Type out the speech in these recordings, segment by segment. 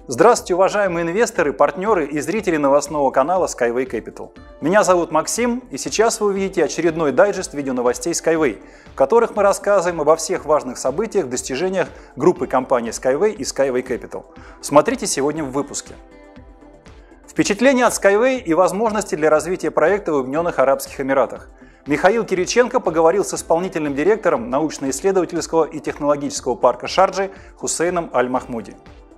Здравствуйте, уважаемые инвесторы, партнеры и зрители новостного канала Skyway Capital. Меня зовут Максим, и сейчас вы увидите очередной дайджест видеоновостей Skyway, в которых мы рассказываем обо всех важных событиях, достижениях группы компаний Skyway и Skyway Capital. Смотрите сегодня в выпуске. Впечатления от Skyway и возможности для развития проекта в Объединенных Арабских Эмиратах. Михаил Кириченко поговорил с исполнительным директором научно-исследовательского и технологического парка Шарджи Хусейном Аль-Махмуди.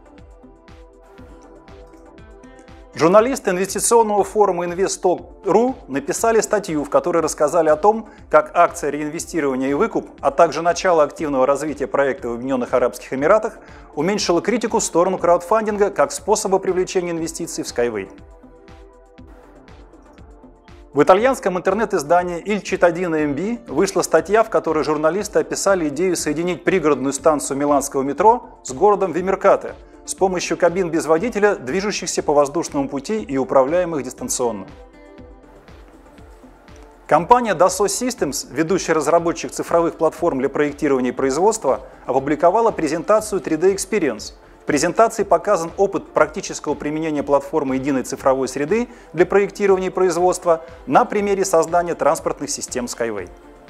Журналисты инвестиционного форума Investtalk.ru написали статью, в которой рассказали о том, как акция реинвестирования и выкуп, а также начало активного развития проекта в Объединенных Арабских Эмиратах уменьшило критику в сторону краудфандинга как способа привлечения инвестиций в Skyway. В итальянском интернет-издании Il Cittadino MB вышла статья, в которой журналисты описали идею соединить пригородную станцию миланского метро с городом Вимеркате с помощью кабин без водителя, движущихся по воздушному пути и управляемых дистанционно. Компания Dassault Systems, ведущий разработчик цифровых платформ для проектирования и производства, опубликовала презентацию 3D Experience. В презентации показан опыт практического применения платформы единой цифровой среды для проектирования и производства на примере создания транспортных систем Skyway.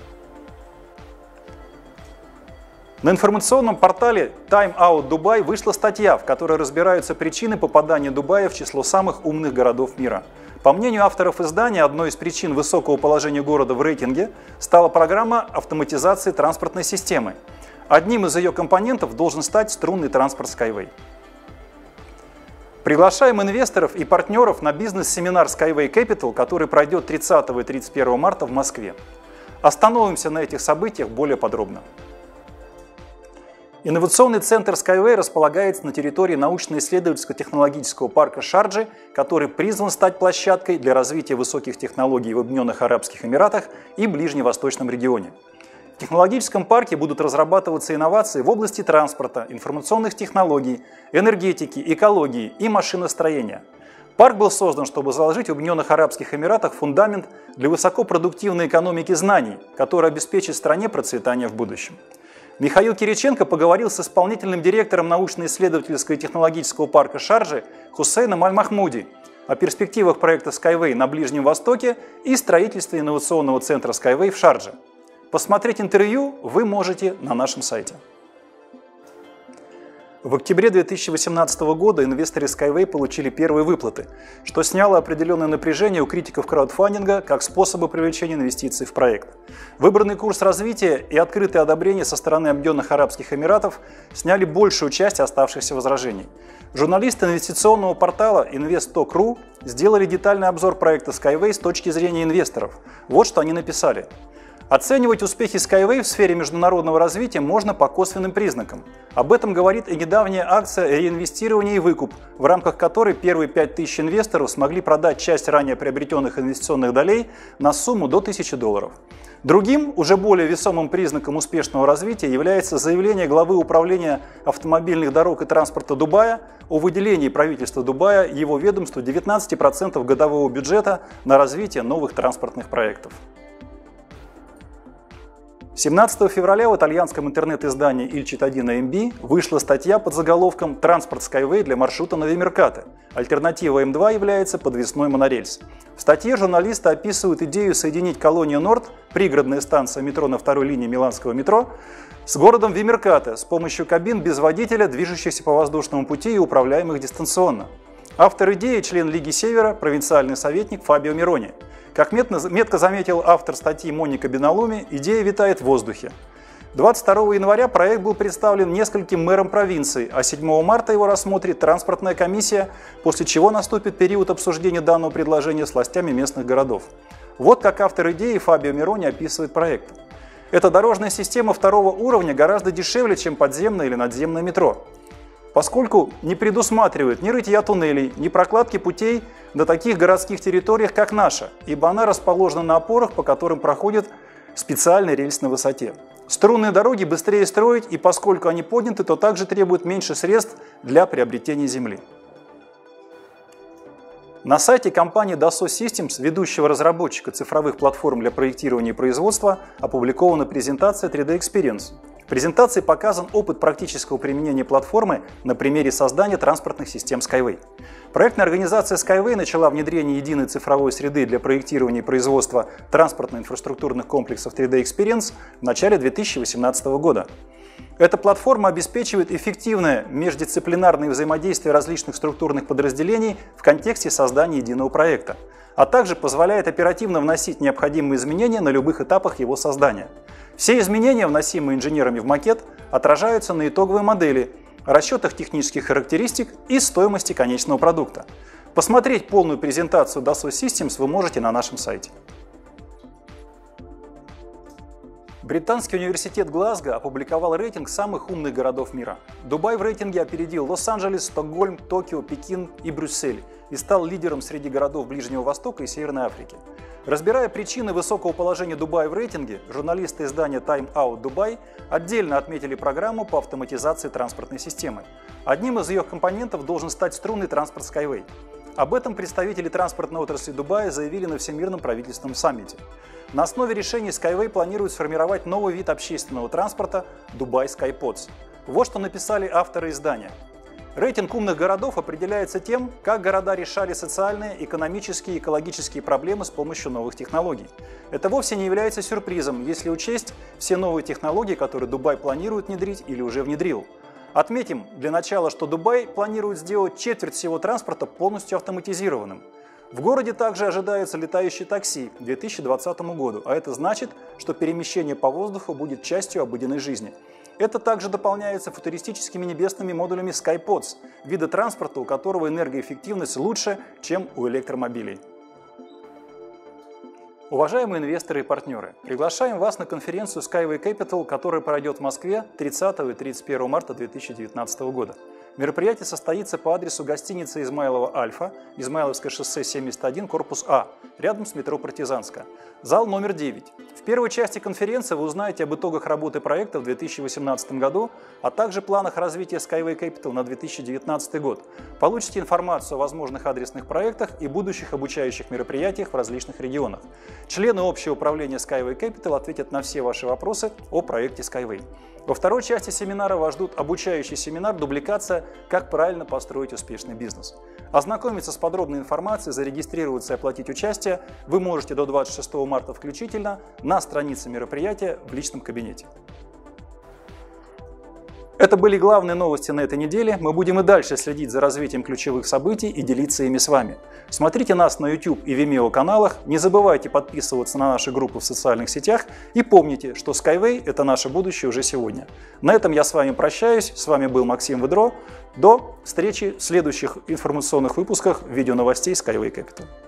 На информационном портале Time Out Dubai вышла статья, в которой разбираются причины попадания Дубая в число самых умных городов мира. По мнению авторов издания, одной из причин высокого положения города в рейтинге стала программа автоматизации транспортной системы. Одним из ее компонентов должен стать струнный транспорт Skyway. Приглашаем инвесторов и партнеров на бизнес-семинар Skyway Capital, который пройдет 30 и 31 марта в Москве. Остановимся на этих событиях более подробно. Инновационный центр Skyway располагается на территории научно-исследовательско-технологического парка Шарджи, который призван стать площадкой для развития высоких технологий в Объединенных Арабских Эмиратах и Ближневосточном регионе. В технологическом парке будут разрабатываться инновации в области транспорта, информационных технологий, энергетики, экологии и машиностроения. Парк был создан, чтобы заложить в Объединенных Арабских Эмиратах фундамент для высокопродуктивной экономики знаний, которая обеспечит стране процветание в будущем. Михаил Кириченко поговорил с исполнительным директором научно-исследовательского и технологического парка Шарджи Хусейном Аль-Махмуди о перспективах проекта Skyway на Ближнем Востоке и строительстве инновационного центра Skyway в Шардже. Посмотреть интервью вы можете на нашем сайте. В октябре 2018 года инвесторы Skyway получили первые выплаты, что сняло определенное напряжение у критиков краудфандинга как способа привлечения инвестиций в проект. Выбранный курс развития и открытое одобрение со стороны Объединенных Арабских Эмиратов сняли большую часть оставшихся возражений. Журналисты инвестиционного портала Investtalk.ru сделали детальный обзор проекта Skyway с точки зрения инвесторов. Вот что они написали. Оценивать успехи Skyway в сфере международного развития можно по косвенным признакам. Об этом говорит и недавняя акция реинвестирования и выкуп, в рамках которой первые 5000 инвесторов смогли продать часть ранее приобретенных инвестиционных долей на сумму до $1000. Другим, уже более весомым признаком успешного развития является заявление главы управления автомобильных дорог и транспорта Дубая о выделении правительства Дубая и его ведомству 19% годового бюджета на развитие новых транспортных проектов. 17 февраля в итальянском интернет-издании Il Cittadino MB вышла статья под заголовком «Транспорт Skyway для маршрута на Вимеркате. Альтернатива М2 является подвесной монорельс». В статье журналисты описывают идею соединить колонию Норд, пригородная станция метро на второй линии миланского метро, с городом Вимеркате с помощью кабин без водителя, движущихся по воздушному пути и управляемых дистанционно. Автор идеи – член Лиги Севера, провинциальный советник Фабио Мирони. Как метко заметил автор статьи Моника Беналуми, идея витает в воздухе. 22 января проект был представлен нескольким мэрам провинций, а 7 марта его рассмотрит транспортная комиссия, после чего наступит период обсуждения данного предложения с властями местных городов. Вот как автор идеи Фабио Мирони описывает проект. Эта дорожная система второго уровня гораздо дешевле, чем подземное или надземное метро, поскольку не предусматривает ни рытья туннелей, ни прокладки путей на таких городских территориях, как наша, ибо она расположена на опорах, по которым проходит специальный рельс на высоте. Струнные дороги быстрее строить, и поскольку они подняты, то также требуют меньше средств для приобретения земли. На сайте компании Dassault Systems, ведущего разработчика цифровых платформ для проектирования и производства, опубликована презентация 3D Experience. В презентации показан опыт практического применения платформы на примере создания транспортных систем Skyway. Проектная организация Skyway начала внедрение единой цифровой среды для проектирования и производства транспортно-инфраструктурных комплексов 3D Experience в начале 2018 года. Эта платформа обеспечивает эффективное междисциплинарное взаимодействие различных структурных подразделений в контексте создания единого проекта, а также позволяет оперативно вносить необходимые изменения на любых этапах его создания. Все изменения, вносимые инженерами в макет, отражаются на итоговой модели, расчетах технических характеристик и стоимости конечного продукта. Посмотреть полную презентацию Dassault Systems вы можете на нашем сайте. Британский университет Глазго опубликовал рейтинг самых умных городов мира. Дубай в рейтинге опередил Лос-Анджелес, Стокгольм, Токио, Пекин и Брюссель и стал лидером среди городов Ближнего Востока и Северной Африки. Разбирая причины высокого положения Дубая в рейтинге, журналисты издания Time Out Dubai отдельно отметили программу по автоматизации транспортной системы. Одним из ее компонентов должен стать струнный транспорт Skyway. Об этом представители транспортной отрасли Дубая заявили на Всемирном правительственном саммите. На основе решений Skyway планирует сформировать новый вид общественного транспорта Dubai Skypods. Вот что написали авторы издания. Рейтинг умных городов определяется тем, как города решали социальные, экономические и экологические проблемы с помощью новых технологий. Это вовсе не является сюрпризом, если учесть все новые технологии, которые Дубай планирует внедрить или уже внедрил. Отметим для начала, что Дубай планирует сделать четверть всего транспорта полностью автоматизированным. В городе также ожидается летающие такси к 2020 году, а это значит, что перемещение по воздуху будет частью обыденной жизни. Это также дополняется футуристическими небесными модулями Skypods, вида транспорта, у которого энергоэффективность лучше, чем у электромобилей. Уважаемые инвесторы и партнеры, приглашаем вас на конференцию Skyway Capital, которая пройдет в Москве 30 и 31 марта 2019 года. Мероприятие состоится по адресу гостиницы Измайлова Альфа, Измайловское шоссе 71, корпус А, рядом с метро Партизанская. Зал номер 9. В первой части конференции вы узнаете об итогах работы проекта в 2018 году, а также планах развития Skyway Capital на 2019 год. Получите информацию о возможных адресных проектах и будущих обучающих мероприятиях в различных регионах. Члены общего управления Skyway Capital ответят на все ваши вопросы о проекте Skyway. Во второй части семинара вас ждут обучающий семинар «Дубликация. Как правильно построить успешный бизнес». Ознакомиться с подробной информацией, зарегистрироваться и оплатить участие вы можете до 26 марта включительно на странице мероприятия в личном кабинете. Это были главные новости на этой неделе. Мы будем и дальше следить за развитием ключевых событий и делиться ими с вами. Смотрите нас на YouTube и Vimeo каналах, не забывайте подписываться на наши группы в социальных сетях и помните, что Skyway – это наше будущее уже сегодня. На этом я с вами прощаюсь. С вами был Максим Выдро. До встречи в следующих информационных выпусках видеоновостей Skyway Capital.